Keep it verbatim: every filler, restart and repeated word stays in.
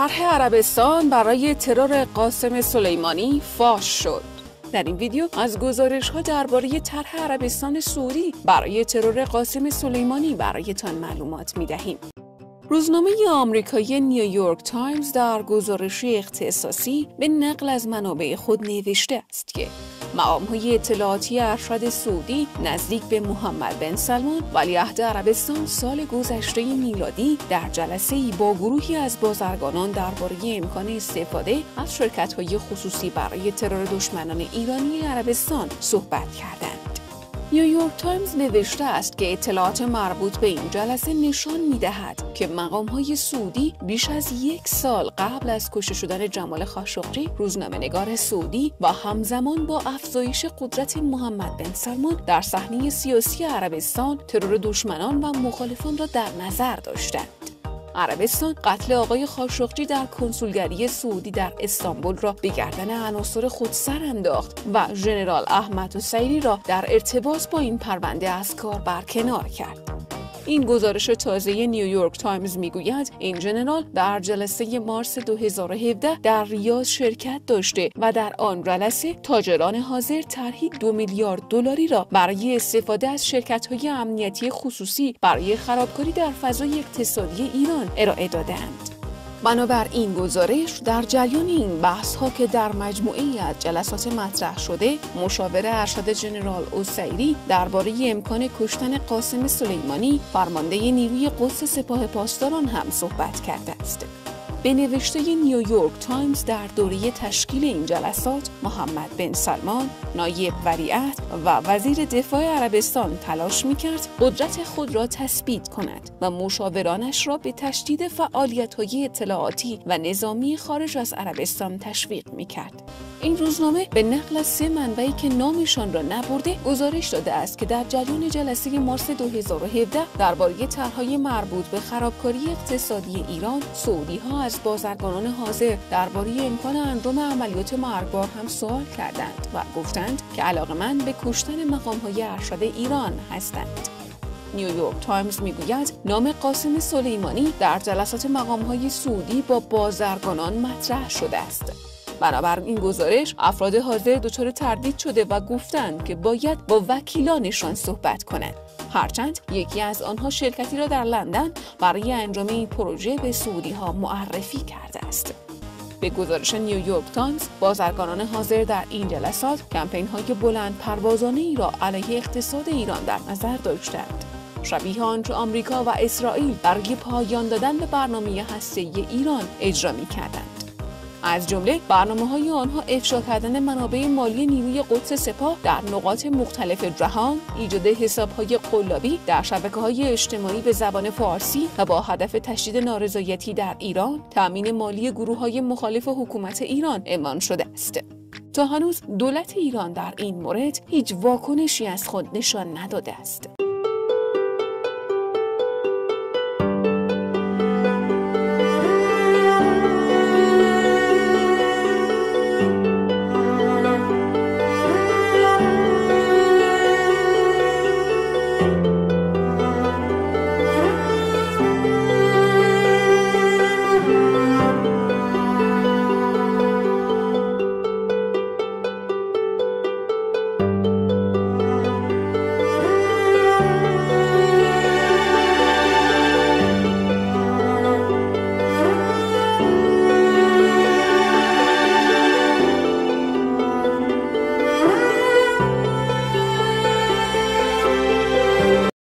طرح عربستان برای ترور قاسم سلیمانی فاش شد. در این ویدیو از گزارش‌ها درباره طرح عربستان سعودی برای ترور قاسم سلیمانی برایتان معلومات می‌دهیم. روزنامه آمریکایی نیویورک تایمز در گزارشی اختصاصی به نقل از منابع خود نوشته است که مقام‌های اطلاعاتی ارشد سعودی نزدیک به محمد بن سلمان ولیعهد عربستان سال گذشته میلادی در جلسه‌ای با گروهی از بازرگانان درباره امکان استفاده از شرکت‌های خصوصی برای ترور دشمنان ایرانی عربستان صحبت کردند. نیویورک تایمز نوشته است که اطلاعات مربوط به این جلسه نشان می‌دهد که مقام‌های سعودی بیش از یک سال قبل از کشته شدن جمال خاشقجی روزنامه‌نگار سعودی و همزمان با افزایش قدرت محمد بن سلمان در صحنه سیاسی عربستان ترور دشمنان و مخالفان را در نظر داشتند. عربستان قتل آقای خاشقجی در کنسولگری سعودی در استانبول را به گردن عناصر خود سر انداخت و ژنرال احمد حسینی را در ارتباط با این پرونده از کار برکنار کرد. این گزارش تازه نیویورک تایمز میگوید این ژنرال در جلسه مارس دو هزار و هفده در ریاض شرکت داشته و در آن جلسه تاجران حاضر طرحی دو میلیارد دلاری را برای استفاده از شرکت‌های امنیتی خصوصی برای خرابکاری در فضای اقتصادی ایران ارائه دادند. بنابر این گزارش در جریان این بحث ها که در مجموعه‌ای از جلسات مطرح شده، مشاور ارشد ژنرال اوسیری درباره امکان کشتن قاسم سلیمانی فرمانده نیروی قدس سپاه پاسداران هم صحبت کرده است. به نوشته نیویورک تایمز در دوره تشکیل این جلسات محمد بن سلمان نایب ولیعهد و وزیر دفاع عربستان تلاش می‌کرد قدرت خود را تثبیت کند و مشاورانش را به تشدید فعالیت‌های اطلاعاتی و نظامی خارج از عربستان تشویق می‌کرد. این روزنامه به نقل از سه منبعی که نامشان را نبرده گزارش داده است که در جریان جلسه مارس دو هزار و هفده درباره طرح‌های مربوط به خرابکاری اقتصادی ایران، سعودی‌ها از بازرگانان حاضر درباره امکان انجام عملیات مرگبار هم سوال کردند و گفتند که علاقه‌مند به کشتن مقام‌های ارشد ایران هستند. نیویورک تایمز میگوید نام قاسم سلیمانی در جلسات مقام‌های سعودی با بازرگانان مطرح شده است. بنابر این گزارش افراد حاضر دچار تردید شده و گفتند که باید با وکیلانشان صحبت کنند، هرچند یکی از آنها شرکتی را در لندن برای انجام این پروژه به سعودی‌ها معرفی کرده است. به گزارش نیویورک تایمز بازرگانان حاضر در این جلسات کمپین‌های بلند پروازانه ای را علیه اقتصاد ایران در نظر داشتند، شبیه آنچه آمریکا و اسرائیل برای پایان دادن به برنامه هسته‌ای ایران اجرا می‌کردند. از جمله برنامه‌های آنها افشا کردن منابع مالی نیروی قدس سپاه در نقاط مختلف جهان، ایجاد حساب‌های قلابی در شبکه‌های اجتماعی به زبان فارسی و با هدف تشدید نارضایتی در ایران، تأمین مالی گروه‌های مخالف حکومت ایران عنوان شده است. تا هنوز دولت ایران در این مورد هیچ واکنشی از خود نشان نداده است.